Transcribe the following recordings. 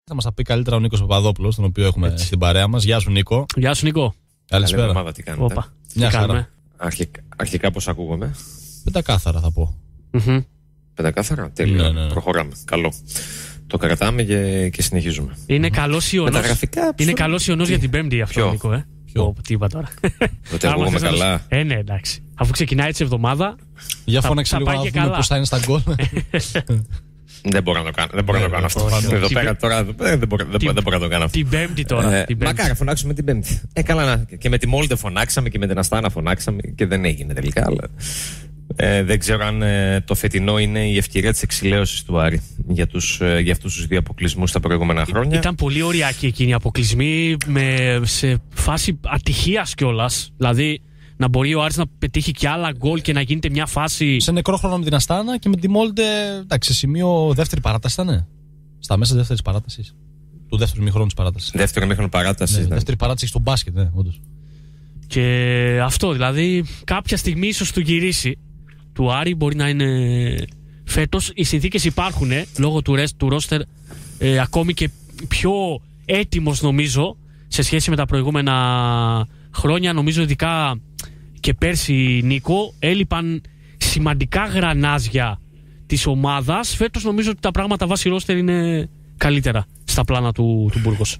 Θα μας τα πει καλύτερα ο Νίκος Παπαδόπουλος, τον οποίο έχουμε στην παρέα μας. Γεια σου, Νίκο. Γεια σου, Νίκο. Καλησπέρα. Εβδομάδα, τι κάνετε? Όπα. Μια χαρά. Αρχικά πώς ακούγομαι? Πεντακάθαρα θα πω. Πεντακάθαρα, τέλεια. Ναι. Προχωράμε. Καλό. Το κρατάμε και συνεχίζουμε. Είναι καλός ιονός. Μεταγραφικά. Είναι καλός ιονός για την Πέμπτη αυτό, Ποιο? Νίκο. Ποιο? Τι είπα τώρα. Ότι ακούγομαι καλά. Ναι, εντάξει. Αφού ξεκινάει έτσι η εβδομάδα. Για φώναξε λίγο να δούμε πώς θα είναι στα γκολ. Δεν μπορώ να το κάνω. Δεν μπορώ να το κάνω αυτό. Εδώ πέρα τώρα δεν μπορώ να το κάνω αυτό. Την Πέμπτη τώρα. Μακάρι φωνάξουμε την Πέμπτη. Καλά, και με τη Μόλντε φωνάξαμε και με την Αστάνα φωνάξαμε και δεν έγινε τελικά. Αλλά δεν ξέρω αν το φετινό είναι η ευκαιρία της εξηλαίωσης του Άρη για αυτούς τους δύο αποκλεισμούς τα προηγούμενα χρόνια. Ήταν πολύ ωριακή εκείνη η αποκλεισμή σε φάση ατυχίας κιόλας. Δηλαδή να μπορεί ο Άρης να πετύχει και άλλα γκολ και να γίνεται μια φάση. Σε νεκρό χρόνο με την Αστάνα και με τη Μόλντε. Εντάξει, σημείο δεύτερη παράταση ήταν. Στα μέσα δεύτερη παράταση. Του δεύτερου μήχρονου τη παράταση. Δεύτερο μήχρονο παράταση. Ναι, δεύτερη παράταση στο μπάσκετ, ναι, όντως. Και αυτό δηλαδή κάποια στιγμή ίσως του γυρίσει. Του Άρη μπορεί να είναι φέτος. Οι συνθήκες υπάρχουν λόγω του ρόστερ ακόμη και πιο έτοιμος νομίζω σε σχέση με τα προηγούμενα χρόνια. Νομίζω ειδικά και πέρσι, Νίκο, έλειπαν σημαντικά γρανάζια της ομάδας. Φέτος νομίζω ότι τα πράγματα βάσει ρόστερ είναι καλύτερα στα πλάνα του Μπούργος.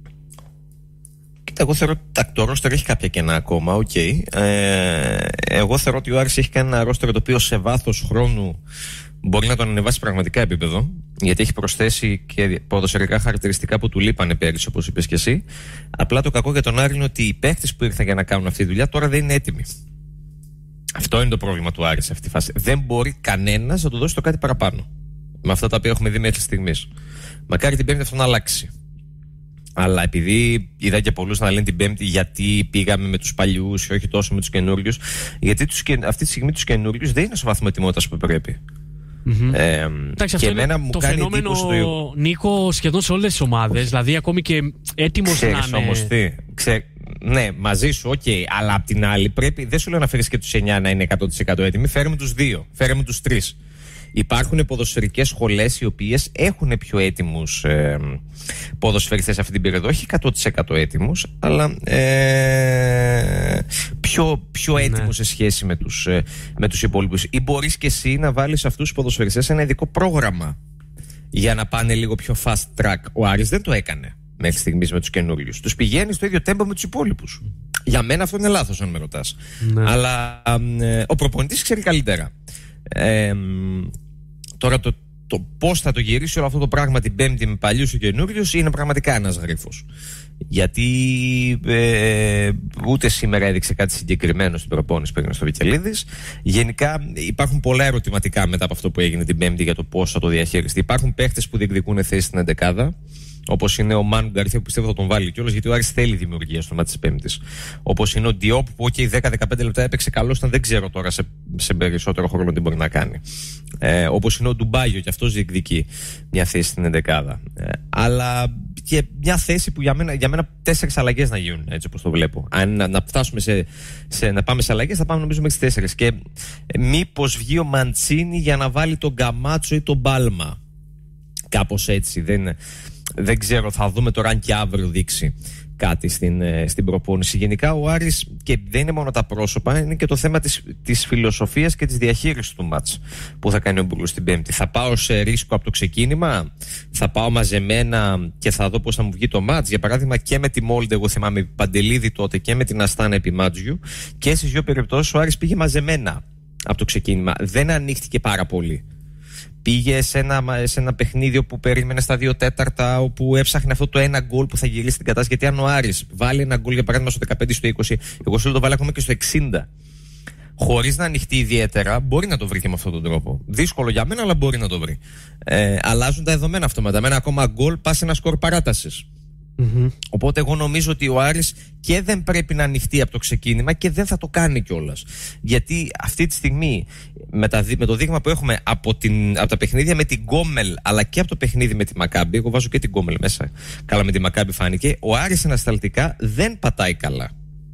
Εγώ θεωρώ ότι το ρόστερ έχει κάποια κενά ακόμα, οκ. Εγώ θεωρώ ότι ο Άρης έχει κάνει ένα ρόστερ το οποίο σε βάθος χρόνου μπορεί να τον ανεβάσει πραγματικά επίπεδο, γιατί έχει προσθέσει και ποδοσφαιρικά χαρακτηριστικά που του λείπανε πέρυσι, όπως είπες και εσύ. Απλά το κακό για τον Άρη είναι ότι οι παίχτες που ήρθαν για να κάνουν αυτή τη δουλειά τώρα δεν είναι έτοιμοι. Αυτό είναι το πρόβλημα του Άρη σε αυτή τη φάση. Δεν μπορεί κανένας να του δώσει το κάτι παραπάνω με αυτά τα οποία έχουμε δει μέχρι στιγμής. Μακάρι την Πέμπτη αυτό να αλλάξει. Αλλά επειδή είδα και πολλούς να λένε την Πέμπτη γιατί πήγαμε με τους παλιούς και όχι τόσο με τους καινούριους, γιατί αυτή τη στιγμή τους καινούριους δεν είναι στο βαθμό ετοιμότητας που πρέπει. Εντάξει, αυτό είναι το φαινόμενο, Νίκο, σχεδόν σε όλες τις ομάδες. Δηλαδή ακόμη και έτοιμος να είναι. Όμως τι, ναι, μαζί σου, οκ. Αλλά απ' την άλλη δεν σου λέω να φέρεις και τους 9 να είναι 100% έτοιμοι. Φέρε με τους 2, φέρε με τους 3. Υπάρχουν ποδοσφαιρικές σχολές οι οποίες έχουν πιο έτοιμους ποδοσφαιριστές σε αυτή την περίοδο. Όχι 100% έτοιμους, αλλά πιο έτοιμους σε σχέση με τους υπόλοιπους. Ή μπορείς και εσύ να βάλεις αυτούς τους ποδοσφαιριστές ένα ειδικό πρόγραμμα για να πάνε λίγο πιο fast track. Ο Άρης δεν το έκανε μέχρι στιγμής με τους καινούριους. Τους πηγαίνει στο ίδιο τέμπο με τους υπόλοιπους. Για μένα αυτό είναι λάθος, αν με ρωτάς. Ναι. Αλλά ο προπονητής ξέρει καλύτερα. Τώρα το πώς θα το γυρίσει όλο αυτό το πράγμα την Πέμπτη με παλιούς και καινούριους είναι πραγματικά ένας γρίφος. Γιατί ούτε σήμερα έδειξε κάτι συγκεκριμένο στην προπόνηση που έγινε στο Βικελίδης. Γενικά υπάρχουν πολλά ερωτηματικά μετά από αυτό που έγινε την Πέμπτη για το πώς θα το διαχειριστεί. Υπάρχουν παίχτες που διεκδικούν θέση στην 11η. Όπως είναι ο Μάνου Γκαρθία που πιστεύω θα τον βάλει κιόλας, γιατί ο Άρης θέλει δημιουργία στο μάτι της Πέμπτης. Όπως είναι ο Ντιόπ που 10-15 λεπτά έπαιξε καλώς, δεν ξέρω τώρα σε περισσότερο χρόνο τι μπορεί να κάνει. Όπως είναι ο Ντουμπάγιο και αυτός διεκδικεί μια θέση στην 11η. Αλλά και μια θέση που για μένα 4 αλλαγές να γίνουν, έτσι όπως το βλέπω. Αν να φτάσουμε να πάμε σε αλλαγές, θα πάμε νομίζω μέχρι τις 4. Και μήπως βγει ο Μαντσίνη για να βάλει τον Γκαμάτσο ή τον Μπάλμα. Κάπως έτσι. Δεν ξέρω, θα δούμε τώρα αν και αύριο δείξει κάτι στην προπόνηση. Γενικά ο Άρης, και δεν είναι μόνο τα πρόσωπα, είναι και το θέμα της φιλοσοφίας και της διαχείρισης του μάτς που θα κάνει ο Μπουρούς την Πέμπτη. Θα πάω σε ρίσκο από το ξεκίνημα, θα πάω μαζεμένα και θα δω πώς θα μου βγει το μάτς. Για παράδειγμα, και με τη Μόλντε, εγώ θυμάμαι Παντελίδη τότε, και με την Αστάνα επί Μάτζιου, και στις δύο περιπτώσεις ο Άρης πήγε μαζεμένα από το ξεκίνημα. Δεν ανοίχτηκε πάρα πολύ. Πήγε σε ένα παιχνίδι όπου περίμενε στα 2/4, όπου έψαχνε αυτό το ένα γκολ που θα γυρίσει την κατάσταση. Γιατί αν ο Άρης βάλει ένα γκολ, για παράδειγμα, στο 15 στο 20, εγώ σου το βάλει ακόμα και στο 60, χωρίς να ανοιχτεί ιδιαίτερα, μπορεί να το βρει και με αυτόν τον τρόπο. Δύσκολο για μένα, αλλά μπορεί να το βρει. Αλλάζουν τα δεδομένα αυτόματα. Με ένα ακόμα γκολ πα σε ένα σκορ παράτασης. Οπότε εγώ νομίζω ότι ο Άρης και δεν πρέπει να ανοιχτεί από το ξεκίνημα και δεν θα το κάνει κιόλας. Γιατί αυτή τη στιγμή με το δείγμα που έχουμε από τα παιχνίδια με την Γκόμελ, αλλά και από το παιχνίδι με τη Μακάμπι, εγώ βάζω και την Γκόμελ μέσα, καλά με τη Μακάμπι φάνηκε, ο Άρης ανασταλτικά δεν πατάει καλά.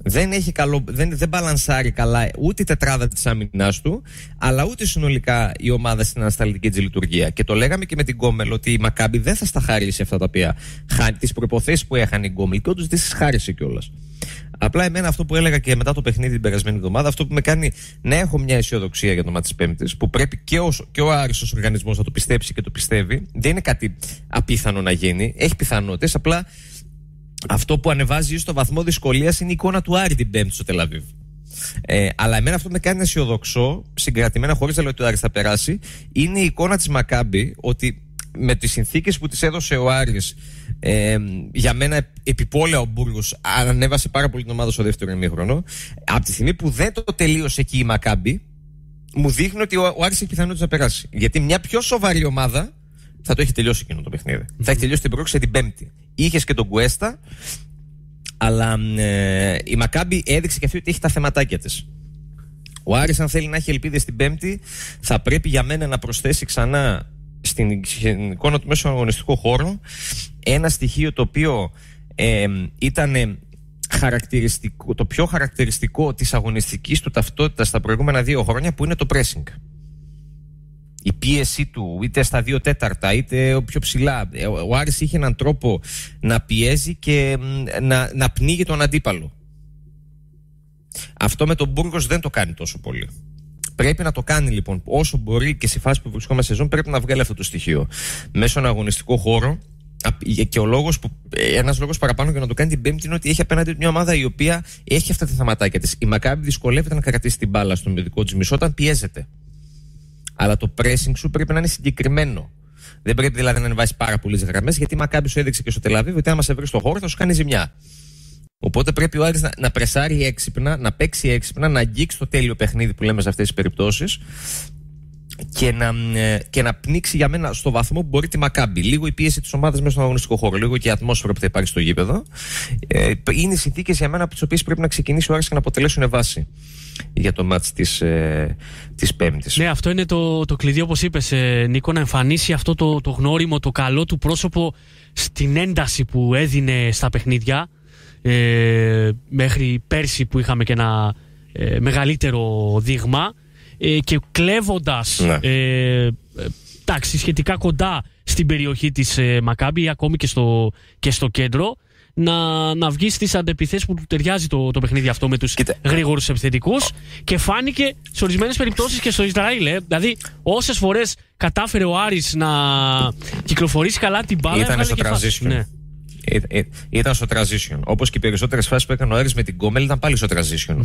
Δεν μπαλανσάρει καλά ούτε η τετράδα της άμυνας του, αλλά ούτε συνολικά η ομάδα στην ανασταλτική της λειτουργία. Και το λέγαμε και με την Γκόμελ ότι η Μακάμπι δεν θα στα χαρίσει αυτά τα οποία τις προϋποθέσεις που έχανε η Γκόμελ, και όντως δεν τις χάρισε κιόλας. Απλά εμένα αυτό που έλεγα και μετά το παιχνίδι την περασμένη εβδομάδα, αυτό που με κάνει να έχω μια αισιοδοξία για το μάτι της Πέμπτης, που πρέπει και ο Άρης ως οργανισμός να το πιστέψει και το πιστεύει, δεν είναι κάτι απίθανο να γίνει, έχει πιθανότητες, απλά. Αυτό που ανεβάζει στο βαθμό δυσκολίας είναι η εικόνα του Άρη την Πέμπτη στο Τελαβίβ. Αλλά εμένα αυτό με κάνει αισιοδοξό, συγκρατημένα, χωρίς να λέω ότι ο Άρης θα περάσει, είναι η εικόνα της Μακάμπι, ότι με τις συνθήκες που της έδωσε ο Άρης, για μένα επιπόλαια ο Μπούργος ανέβασε πάρα πολύ την ομάδα στο δεύτερο ημίχρονο. Από τη στιγμή που δεν το τελείωσε εκεί η Μακάμπι, μου δείχνει ότι ο Άρης έχει πιθανότητα να περάσει. Γιατί μια πιο σοβαρή ομάδα θα το έχει τελειώσει εκείνο το παιχνίδι. Θα έχει τελειώσει την πρόκληση την Πέμπτη. Είχες και τον Κουέστα, αλλά η Μακάμπι έδειξε και αυτή ότι έχει τα θεματάκια της. Ο Άρης, αν θέλει να έχει ελπίδες την Πέμπτη, θα πρέπει για μένα να προσθέσει ξανά στην εικόνα του μέσου αγωνιστικού χώρο ένα στοιχείο το οποίο ήταν χαρακτηριστικό, το πιο χαρακτηριστικό της αγωνιστικής του ταυτότητας τα προηγούμενα 2 χρόνια, που είναι το pressing. Η πίεση του, είτε στα 2 τέταρτα, είτε πιο ψηλά. Ο Άρης είχε έναν τρόπο να πιέζει και να πνίγει τον αντίπαλο. Αυτό με τον Μπούργος δεν το κάνει τόσο πολύ. Πρέπει να το κάνει λοιπόν όσο μπορεί, και στη φάση που βρισκόμαστε σεζόν πρέπει να βγάλει αυτό το στοιχείο μέσα στον αγωνιστικό χώρο. Και ένας λόγος παραπάνω για να το κάνει την Πέμπτη είναι ότι έχει απέναντι του μια ομάδα η οποία έχει αυτά τα θεματάκια της. Η Μακάμπι δυσκολεύεται να κρατήσει την μπάλα στον δικό της μισό όταν πιέζεται. Αλλά το pressing σου πρέπει να είναι συγκεκριμένο. Δεν πρέπει δηλαδή να ανεβάσει πάρα πολλές γραμμές, γιατί η Μακάμπι σου έδειξε και στο Τελαβίβ ότι άμα σε βρει στο χώρο θα σου κάνει ζημιά. Οπότε πρέπει ο Άρης να πρεσάρει έξυπνα, να παίξει έξυπνα, να αγγίξει το τέλειο παιχνίδι που λέμε σε αυτές τις περιπτώσεις και να πνίξει για μένα στο βαθμό που μπορεί τη Μακάμπι. Λίγο η πίεση της ομάδας μέσα στον αγωνιστικό χώρο, λίγο και η ατμόσφαιρα που θα υπάρχει στο γήπεδο. Είναι οι συνθήκες για μένα από τις οποίες πρέπει να ξεκινήσει ο Άρης και να αποτελέσουν βάση για το μάτς της Πέμπτης. Ναι, αυτό είναι το κλειδί, όπως είπες, Νίκο, να εμφανίσει αυτό το γνώριμο, το καλό του πρόσωπο στην ένταση που έδινε στα παιχνίδια, μέχρι πέρσι που είχαμε και ένα μεγαλύτερο δείγμα, και κλέβοντας σχετικά κοντά στην περιοχή της Μακάμπι, ακόμη και στο κέντρο, να βγει στις αντεπιθέσεις που του ταιριάζει το παιχνίδι αυτό με τους γρήγορους επιθετικούς. Και φάνηκε σε ορισμένες περιπτώσεις και στο Ισραήλ. Δηλαδή, όσες φορές κατάφερε ο Άρης να κυκλοφορήσει καλά την μπάλα, ήταν στο transition. Ναι. Ήταν στο transition. Όπως και οι περισσότερες φάσεις που έκανε ο Άρης με την Γκόμελ ήταν πάλι στο transition.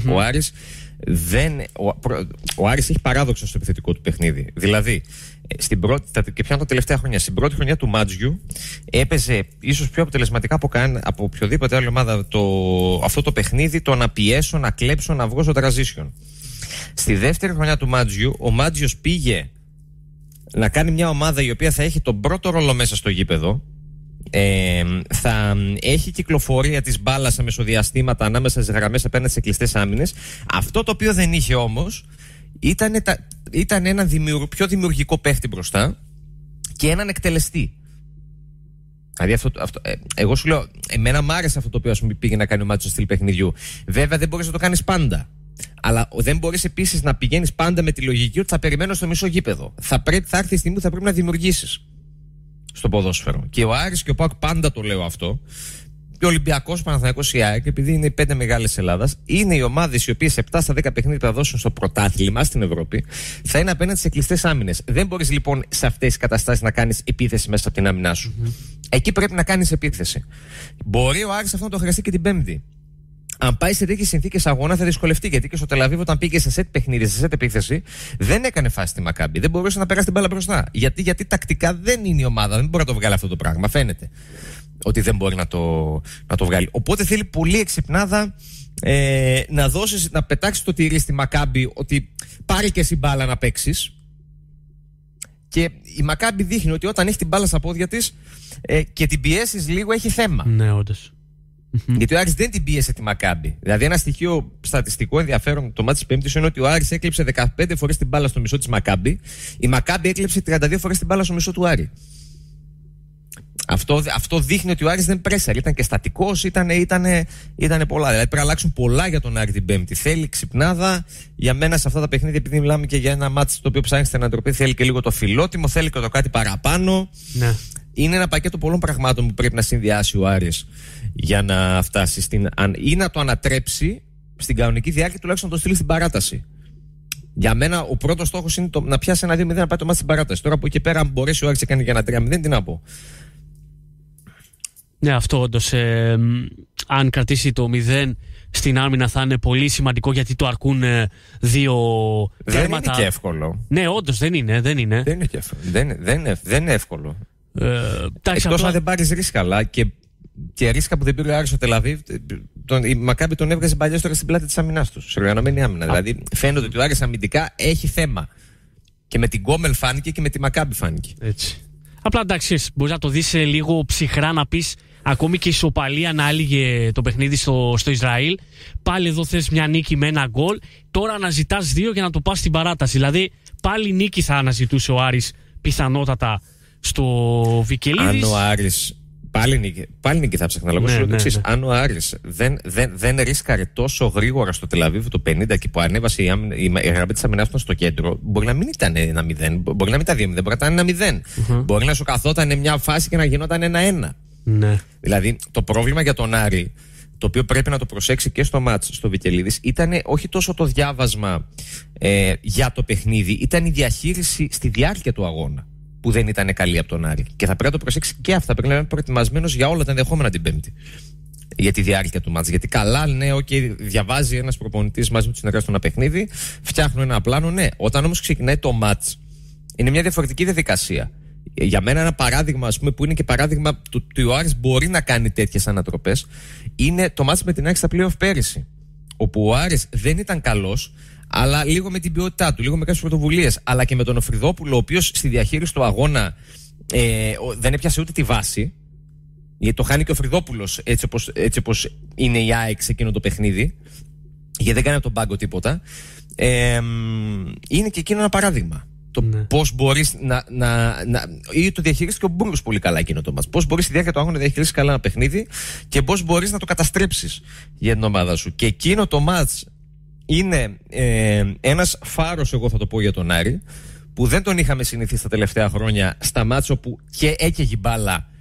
Ο Άρης έχει παράδοξο στο επιθετικό του παιχνίδι. Δηλαδή, και πιάνω τα τελευταία χρόνια, στην πρώτη χρονιά του Μάτζιου έπαιζε ίσως πιο αποτελεσματικά από οποιοδήποτε άλλη ομάδα αυτό το παιχνίδι, το να πιέσω, να κλέψω, να βγω στο transition. Στη δεύτερη χρονιά του Μάτζιου, ο Μάτζιος πήγε να κάνει μια ομάδα η οποία θα έχει τον πρώτο ρόλο μέσα στο γήπεδο. Θα έχει κυκλοφορία της μπάλας σε μεσοδιαστήματα ανάμεσα στις γραμμές απέναντι σε κλειστές άμυνες. Αυτό το οποίο δεν είχε όμως ήταν έναν πιο δημιουργικό παίχτη μπροστά και έναν εκτελεστή. Δηλαδή εγώ σου λέω, εμένα μ' άρεσε αυτό το οποίο πήγε να κάνει ο Μάτσος στο στυλ παιχνιδιού. Βέβαια δεν μπορείς να το κάνεις πάντα. Αλλά δεν μπορείς επίσης να πηγαίνεις πάντα με τη λογική ότι θα περιμένω στο μισό γήπεδο. Θα έρθει η στιγμή που θα πρέπει να δημιουργήσεις στο ποδόσφαιρο. Και ο Άρης και ο ΠΑΟΚ, πάντα το λέω αυτό, και ο Ολυμπιακός, Παναθηναϊκός, η ΑΕΚ, επειδή είναι οι 5 μεγάλες Ελλάδας, είναι οι ομάδες οι οποίες 7 στα 10 παιχνίδια που θα δώσουν στο πρωτάθλημα στην Ευρώπη θα είναι απέναντι σε κλειστές άμυνες. Δεν μπορείς λοιπόν σε αυτές τις καταστάσεις να κάνεις επίθεση μέσα από την άμυνά σου. Εκεί πρέπει να κάνεις επίθεση. Μπορεί ο Άρης αυτό να το χρειαστεί και την Πέμπτη. Αν πάει σε τέτοιες συνθήκες αγώνα θα δυσκολευτεί, γιατί και στο Τελαβίβ, όταν πήγε σε σετ παιχνίδι, σε σετ επίθεση, δεν έκανε φάση τη Μακάμπι. Δεν μπορούσε να περάσει την μπάλα μπροστά. Γιατί τακτικά δεν είναι η ομάδα, δεν μπορεί να το βγάλει αυτό το πράγμα. Φαίνεται ότι δεν μπορεί να το βγάλει. Οπότε θέλει πολύ εξυπνάδα να πετάξει το τυρί στη Μακάμπι, ότι πάρει και εσύ μπάλα να παίξει. Και η Μακάμπι δείχνει ότι όταν έχει την μπάλα στα πόδια της και την πιέσεις λίγο, έχει θέμα. Ναι, όντως. Γιατί ο Άρης δεν την πίεσε τη Μακάμπι. Δηλαδή, ένα στοιχείο στατιστικό ενδιαφέρον το μάτι της Πέμπτης είναι ότι ο Άρης έκλειψε 15 φορές την μπάλα στο μισό της Μακάμπι. Η Μακάμπι έκλειψε 32 φορές την μπάλα στο μισό του Άρη. Αυτό δείχνει ότι ο Άρης δεν πρέσαρε. Ήταν και στατικός, ήταν πολλά. Δηλαδή πρέπει να αλλάξουν πολλά για τον Άρη την Πέμπτη. Θέλει ξυπνάδα. Για μένα σε αυτά τα παιχνίδια, επειδή μιλάμε και για ένα μάτι το οποίο ψάχνει στην ανατροπή, θέλει και λίγο το φιλότιμο, θέλει και το κάτι παραπάνω. Ναι. Είναι ένα πακέτο πολλών πραγμάτων που πρέπει να συνδυάσει ο Άρης για να φτάσει ή να το ανατρέψει στην κανονική διάρκεια, τουλάχιστον να το στείλει στην παράταση. Για μένα ο πρώτος στόχος είναι να πιάσει ένα 2-0 να πάει το μάτι στην παράταση. Τώρα από εκεί πέρα, αν μπορέσει ο Άρης να κάνει για ένα 3-0, τι να πω. Ναι, αυτό όντως. Αν κρατήσει το 0 στην άμυνα θα είναι πολύ σημαντικό, γιατί το αρκούν 2 τέρματα. Δεν είναι και εύκολο. Ναι, όντως δεν είναι. Δεν είναι και εύκολο. Δεν είναι εύκολο. Εκτός αν δεν πάρεις ρίσκα, αλλά και ρίσκα που δεν πήρε ο Άρης στο Τελαβίβ, η Μακάμπι τον έβγαζε παλιότερα στην πλάτη της αμυνάς του. Σε οργανωμένη άμυνα. Δηλαδή φαίνεται ότι ο Άρης αμυντικά έχει θέμα. Και με την Γκόμελ φάνηκε και με τη Μακάμπι φάνηκε. Έτσι. Απλά εντάξει, μπορείς να το δεις λίγο ψυχρά, να πεις ακόμη και η ισοπαλία να άλληγε το παιχνίδι στο Ισραήλ. Πάλι εδώ θες μια νίκη με ένα γκολ. Τώρα αναζητάς 2 για να το πας στην παράταση. Δηλαδή πάλι νίκη θα αναζητούσε ο Άρης πιθανότατα στο Βικελίδης. Αν ο Άρης. Πάλι νίκη θα ψάχνα. Αλλά σου λέω το εξής. Αν ο Άρης δεν ρίσκαρε τόσο γρήγορα στο Τελαβίβ το 50 και που ανέβασε η γραμμή της αμυνάς στο κέντρο, μπορεί να μην ήταν 1-0, μπορεί να μην ήταν 2-0, μπορεί να ήταν 1-0. Μπορεί να σου καθόταν μια φάση και να γινόταν 1-1. Ναι. Δηλαδή το πρόβλημα για τον Άρη, το οποίο πρέπει να το προσέξει και στο μάτς στο Βικελίδης, ήταν όχι τόσο το διάβασμα για το παιχνίδι, ήταν η διαχείριση στη διάρκεια του αγώνα, που δεν ήταν καλή από τον Άρη. Και θα πρέπει να το προσέξει και αυτά. Πρέπει να είναι προετοιμασμένος για όλα τα ενδεχόμενα την Πέμπτη. Για τη διάρκεια του μάτς. Γιατί καλά, ναι, διαβάζει ένας προπονητής μαζί με τους συνεργάτες του ένα παιχνίδι, φτιάχνουν ένα πλάνο, ναι. Όταν όμως ξεκινάει το μάτς, είναι μια διαφορετική διαδικασία. Για μένα, ένα παράδειγμα, ας πούμε, που είναι και παράδειγμα του ότι ο Άρης μπορεί να κάνει τέτοιες ανατροπές, είναι το μάτς με την ΑΕΚ στα play-off πέρυσι. Όπου ο Άρης δεν ήταν καλός, αλλά λίγο με την ποιότητά του, λίγο με κάποιες πρωτοβουλίες, αλλά και με τον Οφριδόπουλο, ο οποίος στη διαχείριση του αγώνα δεν έπιασε ούτε τη βάση. Γιατί το χάνει και ο Οφριδόπουλος, έτσι όπως είναι η ΑΕΚ σε εκείνο το παιχνίδι, γιατί δεν κάνει από τον πάγκο τίποτα. Είναι και εκείνο ένα παράδειγμα. Το πώς μπορείς ή το διαχειρίστηκε ο Μπούργος πολύ καλά εκείνο το μάτς. Πώς μπορείς στη διάρκεια του αγώνα να διαχειριστείς καλά ένα παιχνίδι και πώς μπορείς να το καταστρέψεις για την ομάδα σου. Και εκείνο το μάτς είναι ένας φάρος, εγώ θα το πω, για τον Άρη, που δεν τον είχαμε συνηθίσει τα τελευταία χρόνια στα μάτς όπου και έκαιγε μπάλα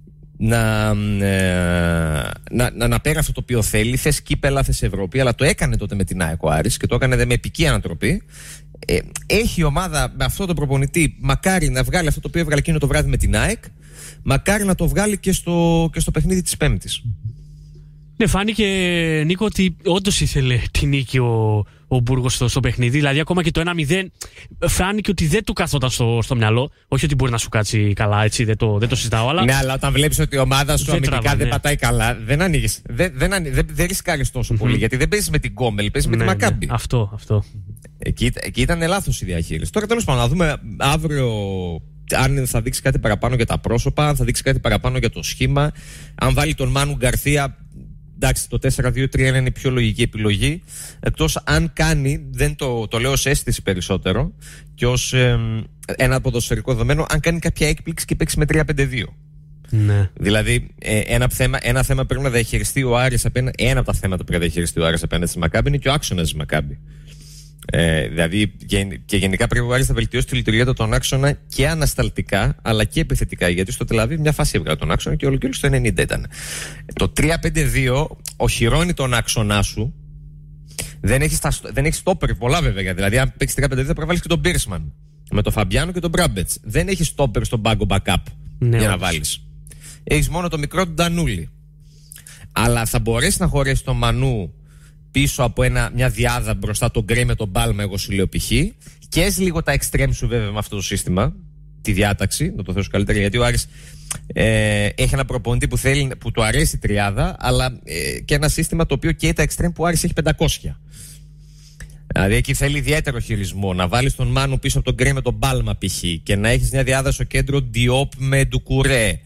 να πέρα αυτό το οποίο θέλει. Θες κύπελα, θες Ευρώπη, αλλά το έκανε τότε με την ΑΕΚ ο Άρης και το έκανε με επική ανατροπή. Έχει η ομάδα με αυτό το προπονητή, μακάρι να βγάλει αυτό το οποίο έβγαλε εκείνο το βράδυ με την ΑΕΚ, μακάρι να το βγάλει και στο παιχνίδι της Πέμπτης. Ναι, φάνηκε, Νίκο, ότι όντως ήθελε τη νίκη ο Μπούργος στο παιχνίδι. Δηλαδή, ακόμα και το 1-0 φάνηκε ότι δεν του καθόταν στο μυαλό. Όχι ότι μπορεί να σου κάτσει καλά, έτσι, δεν το συζητάω. Αλλά... Ναι, αλλά όταν βλέπεις ότι η ομάδα σου αμυντικά δεν πατάει καλά, δεν ανοίγεις. Δεν ρισκάρεις τόσο πολύ. Γιατί δεν παίζεις με την Γκόμελ, παίζεις με τη Μακάμπι. Αυτό. Εκεί ήταν λάθος η διαχείριση. Τώρα τέλος πάντων, να δούμε αύριο αν θα δείξει κάτι παραπάνω για τα πρόσωπα, αν θα δείξει κάτι παραπάνω για το σχήμα. Αν βάλει τον Μάνου Γκαρθία. Εντάξει, το 4-2-3 είναι η πιο λογική επιλογή. Εκτός αν κάνει, δεν το λέω ως αίσθηση περισσότερο, και ως ένα ποδοσφαιρικό δεδομένο, αν κάνει κάποια έκπληξη και παίξει με 3-5-2. Ναι. Δηλαδή, ένα θέμα πρέπει να διαχειριστεί ο Άρης απέναντι. Ένα από τα θέματα που πρέπει να διαχειριστεί ο Άρης απέναντι στη Μακάμπι είναι και ο άξονας της Μακάμπι. Δηλαδή, και γενικά πρέπει ο Άρης να βελτιώσει τη λειτουργία του τον άξονα και ανασταλτικά αλλά και επιθετικά. Γιατί στο Τελαβίβ μια φάση έβγαλε τον άξονα και όλο στο 90 ήταν. Το 3-5-2 οχυρώνει τον άξονά σου. Δεν έχει στόπερ πολλά βέβαια. Δηλαδή, αν παίξει 3-5-2 θα πρέπει να βάλει και τον Μπίρσμαν με τον Φαμπιάνο και τον Μπράμπετς. Δεν έχει στόπερ στον πάγκο backup για να βάλει. Έχει μόνο το μικρό του Ντανούλη. Αλλά θα μπορέσει να χωρέσει τον Μανού πίσω από μια διάδα μπροστά, τον Γκρέι με τον Πάλμα, εγώ σου λέω π.χ. Και έχει λίγο τα extreme σου βέβαια με αυτό το σύστημα, τη διάταξη, να το θέσω καλύτερα, γιατί ο Άρης έχει ένα προπονητή που του αρέσει η τριάδα, αλλά και ένα σύστημα το οποίο καίει τα extreme που ο Άρης έχει 500. Δηλαδή εκεί θέλει ιδιαίτερο χειρισμό. Να βάλεις τον Μάνου πίσω από τον Γκρέι με τον Πάλμα π.χ. και να έχεις μια διάδα στο κέντρο Διόπ με Ντουκουρέ.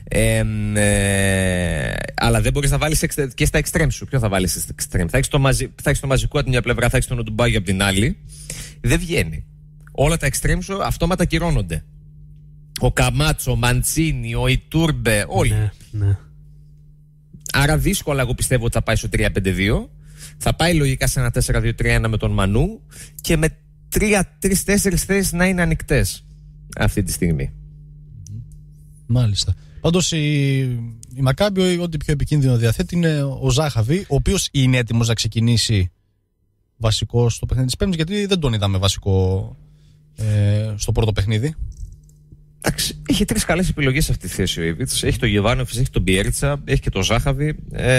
Αλλά δεν μπορείς να βάλεις και στα extreme σου. Ποιο θα βάλεις στα extreme? Θα έχεις το μαζικό από την μια πλευρά, θα έχεις τον Οντουμπάγιο από την άλλη. Δεν βγαίνει. Όλα τα extreme σου αυτόματα κυρώνονται. Ο Καμάτσο, ο Μαντσίνι, ο Ιτούρμπε, όλοι. Ναι. Άρα δύσκολα εγώ πιστεύω ότι θα πάει στο 3-5-2. Θα πάει λογικά σε ένα 4-2-3-1 με τον Μανού και με 3-4 θέσεις να είναι ανοιχτές αυτή τη στιγμή. Μάλιστα. Πάντως η Μακάμπι ό,τι πιο επικίνδυνο διαθέτει είναι ο Ζάχαβι, ο οποίος είναι έτοιμος να ξεκινήσει βασικό στο παιχνίδι της Πέμπτης, γιατί δεν τον είδαμε βασικό στο πρώτο παιχνίδι. Εντάξει, έχει 3 καλές επιλογές σε αυτή τη θέση ο Ήβιτς. Έχει τον Γιοβάνοφιτς, έχει τον Μπιέριτσα, έχει και τον Ζάχαβι.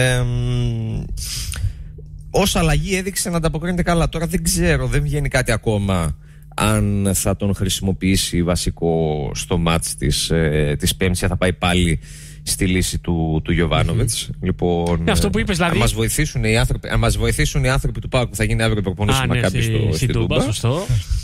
Ως αλλαγή έδειξε να ανταποκρίνεται καλά. Τώρα δεν ξέρω, δεν βγαίνει κάτι ακόμα αν θα τον χρησιμοποιήσει βασικό στο μάτς της Πέμπτης, θα πάει πάλι στη λύση του Γιοβάνοβιτς. Λοιπόν, αυτό που είπες, δηλαδή. Αν μας βοηθήσουν οι άνθρωποι του ΠΑΟΚ που θα γίνει αύριο προπόνηση του Μακάμπι στην Τούμπα. Σωστό.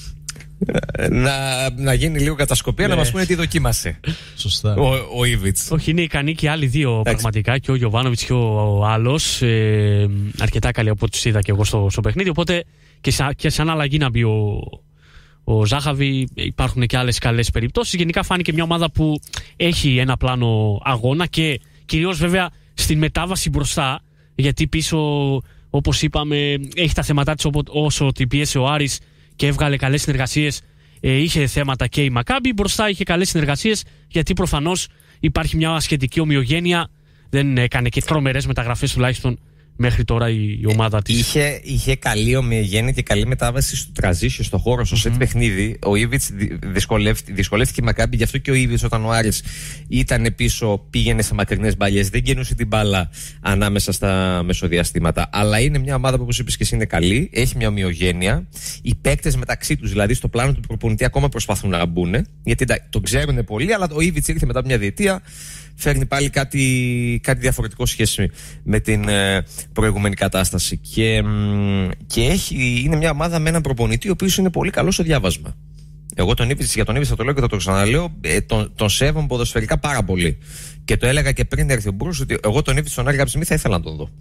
Να γίνει λίγο κατασκοπία, να μας πούνε τι δοκίμασε. Σωστά. Ο Ήβιτς. Όχι, είναι ικανοί και οι άλλοι δύο πραγματικά, και ο Γιοβάνοβιτς και ο άλλος. Αρκετά καλοί από ό,τι τους είδα και εγώ στο παιχνίδι. Οπότε και σαν αλλαγή να μπει ο Ζάχαβι, υπάρχουν και άλλες καλές περιπτώσεις. Γενικά φάνηκε μια ομάδα που έχει ένα πλάνο αγώνα και κυρίως βέβαια στην μετάβαση μπροστά, γιατί πίσω, όπως είπαμε, έχει τα θέματα της όσο την πίεσε ο Άρης και έβγαλε καλές συνεργασίες. Είχε θέματα και η Μακάμπι, μπροστά είχε καλές συνεργασίες, γιατί προφανώς υπάρχει μια σχετική ομοιογένεια. Δεν έκανε και τρομερές μεταγραφές τουλάχιστον μέχρι τώρα η ομάδα της. Είχε καλή ομοιογένεια και καλή μετάβαση στο transition, στο χώρο, στο set παιχνίδι. Ο Ήβιτς δυσκολεύτηκε η Μακάμπι, γι' αυτό και ο Ήβιτς όταν ο Άρης ήταν πίσω πήγαινε σε μακρινές μπαλιές, δεν καινούσε την μπάλα ανάμεσα στα μεσοδιαστήματα. Αλλά είναι μια ομάδα που, όπως είπες και εσύ, είναι καλή, έχει μια ομοιογένεια. Οι παίκτες μεταξύ τους, δηλαδή στο πλάνο του προπονητή, ακόμα προσπαθούν να μπουν, γιατί τον ξέρουν πολύ, αλλά ο Ήβιτς ήρθε μετά από μια διετία. Φέρνει πάλι κάτι διαφορετικό σχέση με την προηγούμενη κατάσταση. Και είναι μια ομάδα με έναν προπονητή ο οποίος είναι πολύ καλός στο διάβασμα. Εγώ για τον Ήβιτς θα το λέω και θα το ξαναλέω, τον σέβομαι ποδοσφαιρικά πάρα πολύ. Και το έλεγα και πριν έρθει ο Μπρούς, ότι εγώ τον Ήβιτς στον Άρη κάποια στιγμή θα ήθελα να τον δω.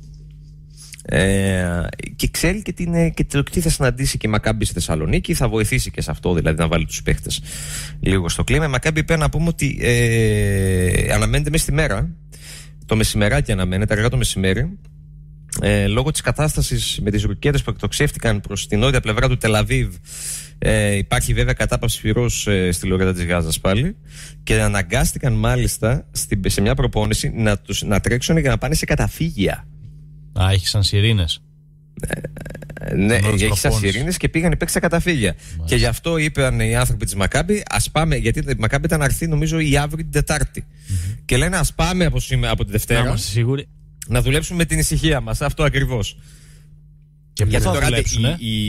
Και ξέρει και το τι θα συναντήσει και η Μακάμπι στη Θεσσαλονίκη, θα βοηθήσει και σε αυτό, δηλαδή να βάλει τους παίχτες λίγο στο κλίμα. Η Μακάμπι πρέπει να πούμε ότι αναμένεται μέσα στη μέρα, το μεσημεράκι αναμένεται, αργά το μεσημέρι, λόγω της κατάστασης με τις ρουκέτες που εκτοξεύτηκαν προς την νότια πλευρά του Τελαβίβ. Υπάρχει βέβαια κατάπαυση πυρός στη λωρίδα της Γάζας πάλι, και αναγκάστηκαν μάλιστα σε μια προπόνηση να τρέξουν για να πάνε σε καταφύγια. Έχει σαν σιρήνες. Ναι, έχει σαν σιρήνες και πήγαν παίξει σε καταφύγια. Μάλιστα. Και γι' αυτό είπαν οι άνθρωποι της Μακάμπι, ας πάμε, γιατί η Μακάμπι ήταν να έρθει νομίζω η αύριο την Τετάρτη. Και λένε ας πάμε από τη Δευτέρα να δουλέψουμε με την ησυχία μας. Αυτό ακριβώς. Και πού θα δουλέψουν,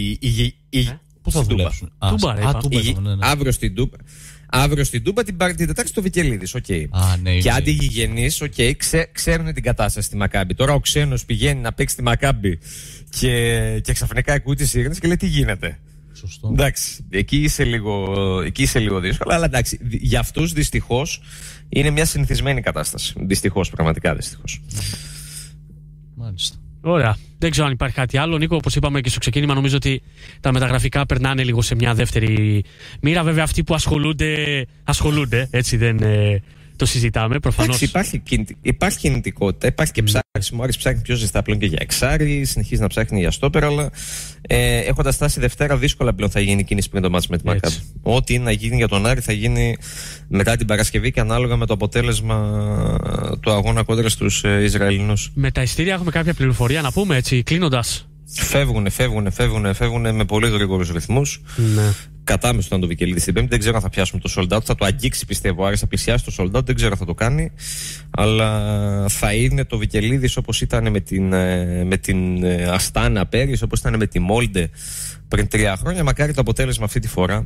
πού θα δουλέψουν? Αύριο στην Τούμπα. Αύριο στην Τούμπα, την Τετάρτη στο Βικελίδης. Okay. Ναι, και αντιγυγενείς, ξέρουν την κατάσταση στη Μακάμπι. Τώρα ο ξένος πηγαίνει να παίξει στη Μακάμπι και ξαφνικά ακούει τις σιρήνες και λέει τι γίνεται. Σωστό. Εντάξει, εκεί είσαι λίγο δύσκολο, αλλά εντάξει, για αυτούς δυστυχώς είναι μια συνηθισμένη κατάσταση. Δυστυχώς, πραγματικά δυστυχώς. Μάλιστα. Ωραία. Δεν ξέρω αν υπάρχει κάτι άλλο. Νίκο, όπως είπαμε και στο ξεκίνημα, νομίζω ότι τα μεταγραφικά περνάνε λίγο σε μια δεύτερη μοίρα. Βέβαια, αυτοί που ασχολούνται, έτσι δεν το συζητάμε. Προφανώς. Υπάρχει κινητικότητα, υπάρχει και ψάξιμο. Ο Άρης ψάχνει πιο ζεστά πλέον και για εξάρι, συνεχίζει να ψάχνει για στόπερ, αλλά έχοντας φτάσει Δευτέρα, δύσκολα πλέον θα γίνει κίνηση πριν το μάτς με τη Μακάμπι. Ό,τι είναι να γίνει για τον Άρη θα γίνει μετά την Παρασκευή και ανάλογα με το αποτέλεσμα του αγώνα κόντρα στους Ισραηλινούς. Με τα εισιτήρια έχουμε κάποια πληροφορία να πούμε, έτσι, κλείνοντας? Φεύγουν με πολύ γρήγορους ρυθμούς. Ναι. Κατάμεσο ήταν το Βικελίδη στην Πέμπτη. Δεν ξέρω αν θα πιάσουμε το sold out. Θα το αγγίξει, πιστεύω. Άρης θα πλησιάσει το sold out. Δεν ξέρω αν θα το κάνει. Αλλά θα είναι το Βικελίδη όπως ήταν με την Αστάνα πέρυσι, όπως ήταν με τη Μόλντε πριν 3 χρόνια. Μακάρι το αποτέλεσμα αυτή τη φορά.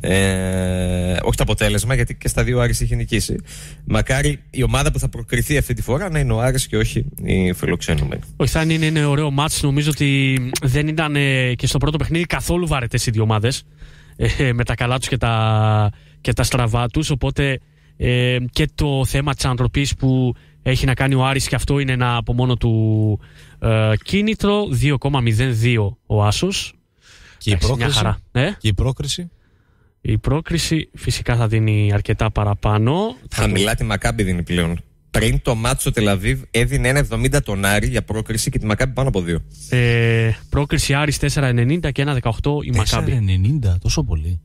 Όχι το αποτέλεσμα, γιατί και στα δύο Άρης είχε νικήσει. Μακάρι η ομάδα που θα προκριθεί αυτή τη φορά να είναι ο Άρης και όχι οι φιλοξενούμενοι. Όχι, θα είναι ωραίο μάτς. Νομίζω ότι δεν ήταν και στο πρώτο παιχνίδι καθόλου βαρετές οι δύο ομάδες. Με τα καλά τους και τα στραβά τους, οπότε και το θέμα της ανατροπής που έχει να κάνει ο Άρης, και αυτό είναι ένα από μόνο του κίνητρο. 2,02 ο Άσος. Και η πρόκριση. Η πρόκριση φυσικά θα δίνει αρκετά παραπάνω. Χαμηλά τη Μακάμπι δίνει πλέον. Πριν το μάτσο Τελαβίβ έδινε 1,70 τον Άρη για πρόκριση και τη Μακάμπι πάνω από 2. Πρόκριση Άρης 4,90 και 1,18 η Μακάμπι. 4,90, τόσο πολύ.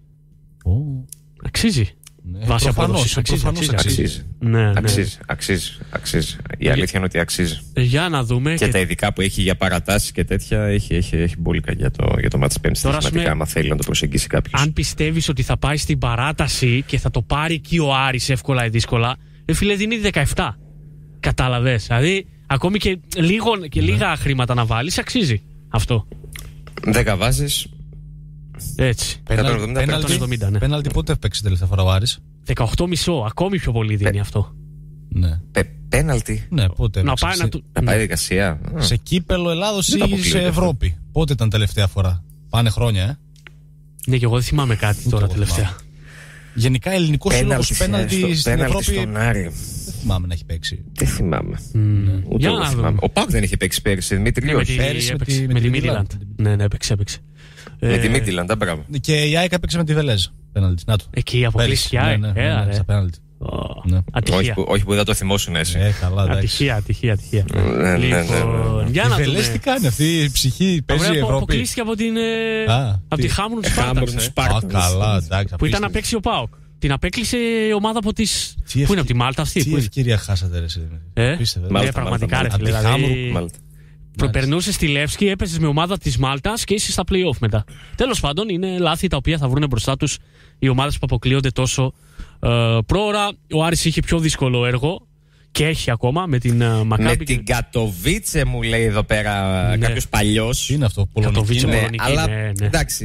Αξίζει. Ναι, Βάσει προφανώς, απόδοσης. Αξίζει. Ναι. Αξίζει. Η αλήθεια είναι ότι αξίζει. Για να δούμε. Και τα ειδικά που έχει για παρατάσεις και τέτοια έχει μπόλικα για το μάτς Πέμπτης. Θεματικά, άμα θέλει να το προσεγγίσει κάποιος. Αν πιστεύεις ότι θα πάει στην παράταση και θα το πάρει εκεί ο Άρης εύκολα ή δύσκολα, φίλε, δίνει 17. Κατάλαβες. Δηλαδή, ακόμη και λίγα χρήματα να βάλεις, αξίζει αυτό. 10 βάζεις. Έτσι. 170, ναι. Πέναλτι πότε έπαιξε τελευταία φορά ο Άρης? 18,5. Ακόμη πιο πολύ δίνει αυτό. Ναι. Πέναλτι. Ναι, πότε Να έπαιξε? Να πάει δικασία. Σε κύπελο Ελλάδος Δεν τα ή σε αποκλείω, Ευρώπη? Πότε ήταν τελευταία φορά? Πάνε χρόνια, Ναι, και εγώ δεν θυμάμαι κάτι τώρα εγώ τελευταία. Γενικά ελληνικό σύλλογο πέναλτι στην Ευρώπη. Στον Άρη. Δεν θυμάμαι να έχει παίξει. Δεν θυμάμαι. Ούτε Για εγώ να θυμάμαι. δούμε. Ο Πάκ δεν είχε παίξει πέρυσι. Δημήτρη Ναι, όχι. Πέρυσι με τη Midland. Midland. Ναι, έπαιξε. Με τη Μίτιλαντ, μπράβο. Και η ΑΕΚ έπαιξε με τη Βελέζ. Πέναλτι. Να το. Εκεί αποκλείστηκε. Στα πέναλτι. Ναι. Ατυχία. Όχι που δεν το θυμόσουν εσύ. Καλά, εντάξει. Ατυχία. Ναι. Λοιπόν, για Η να Βελέζ τι δούμε. κάνει αυτή η ψυχή? Παίζει η Ευρώπη. Αποκλείστηκε από τη Χάμουρν Σπάρταξ. Καλά, εντάξει. Που ήταν να παίξει ο ΠΑΟΚ. Την απέκλεισε η ομάδα από τις... Τι Πού είναι, από τη Μάλτα αυτή? Τι ευκαιρία χάσατε, ρε. Ναι, πραγματικά, ρε φίλε. Περνούσε στη Λεύσκη, έπαιζε με ομάδα τη Μάλτα και είσαι στα play-off μετά. Τέλος πάντων, είναι λάθη τα οποία θα βρουν μπροστά τους οι ομάδες που αποκλείονται τόσο πρόωρα. Ο Άρης είχε πιο δύσκολο έργο και έχει ακόμα με την Μακάμπι. Με την Κατοβίτσε μου λέει εδώ πέρα κάποιος παλιός. Τι είναι αυτό, Κατοβίτσε, πολωνική? Πολωνική, αλλά ναι. εντάξει,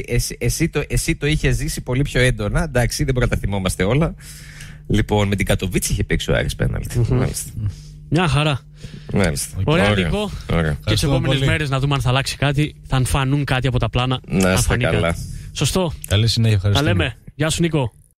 εσύ το είχε ζήσει πολύ πιο έντονα. Εντάξει, δεν μπορεί να τα θυμόμαστε όλα. Λοιπόν, με την Κατοβίτσε είχε παίξει ο Άρης πέναλτι. Μάλιστα. Μια χαρά. Μάλιστα. Ωραία, Νίκο. Και τις επόμενες πολύ. μέρες να δούμε αν θα αλλάξει κάτι, θα φανούν κάτι από τα πλάνα. Να είστε καλά. Σωστό. Καλή συνέχεια, ευχαριστώ. Τα λέμε. Γεια σου, Νίκο.